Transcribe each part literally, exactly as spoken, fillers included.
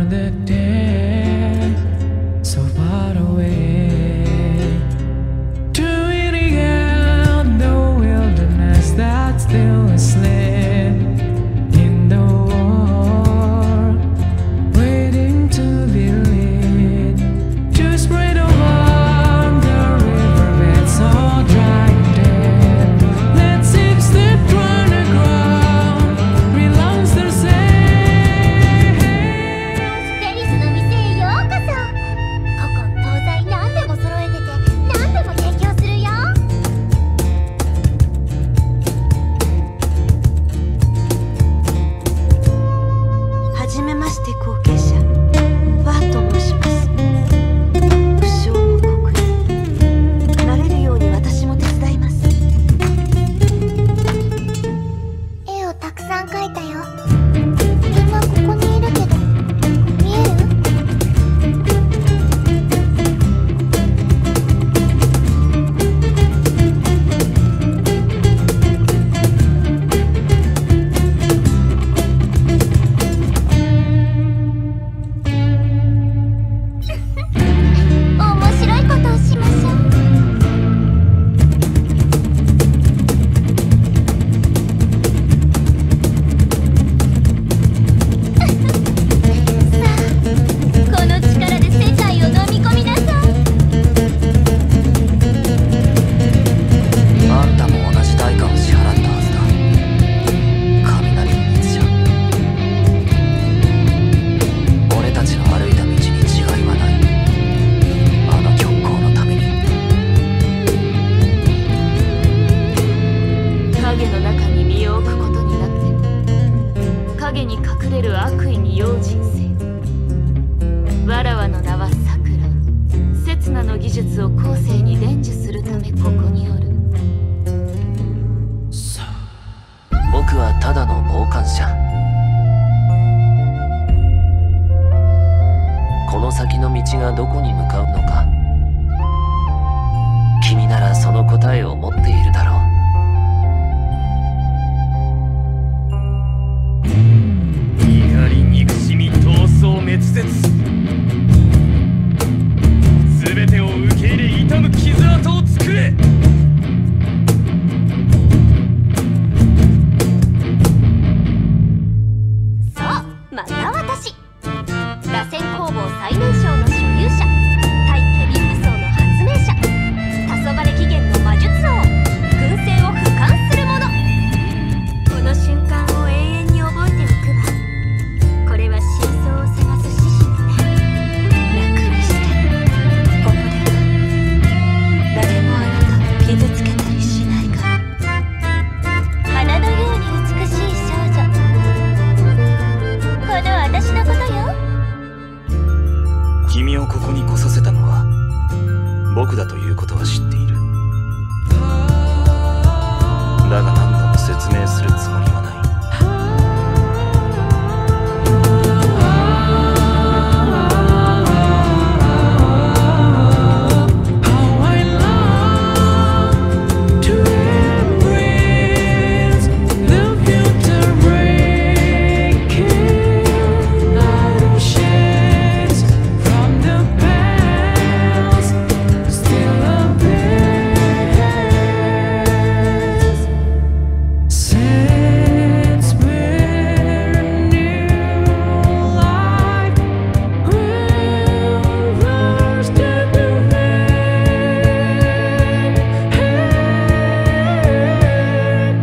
the day so far away, tuning out the wilderness that's still asleep in the war, waiting to be lit, to spread over the riverbeds all dry and dead. Let's sip slip on the ground, belongs to say. デリスの店へようこそ。ここ東西何でも揃えてて何でも提供するよ。 はじめまして後継者ファーと申します。不祥の国になれるように私も手伝います。 絵をたくさん描いたよ。みんなここにいるけど見える？面白いことをしましょう。さあ、この力で世界を飲み込みなさい。 あんたも同じ代価を支払ったはずだ。雷の水じゃ俺たちの歩いた道に違いはない。あの極光のために。 影の中に身を置くことになって影に隠れる悪意に用心せよ。わらわの名はさくら。刹那の技術を後世に伝授するためここにおる。 僕はただの傍観者。この先の道がどこに向かうのか、君ならその答えを持っているだろう。 怒り憎しみ闘争滅絶、全てを受け入れ痛む傷跡を作れ。 そう、また私。螺旋工房最年少の所有者、対ケビン武装の発明者、黄昏起源の魔術王、軍勢を俯瞰する者。この瞬間を永遠に覚えておくわ。これは真相を探す指示ね。 楽にして。ここでは誰もあなたを傷つけたりしないから。 花のように美しい少女。この私のことよ。 君をここに来させたのは僕だということは知っている。だが何度も説明するつもりはない。 How I long to embrace the future breaking out of shades from the past, still a best. Since we're new life will burst into red.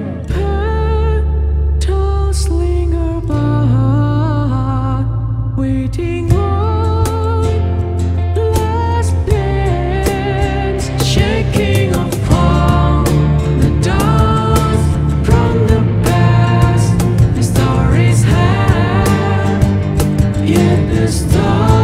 Petals linger by, waiting on last dance, shaking upon the dust from the past. The stories have yet the stars.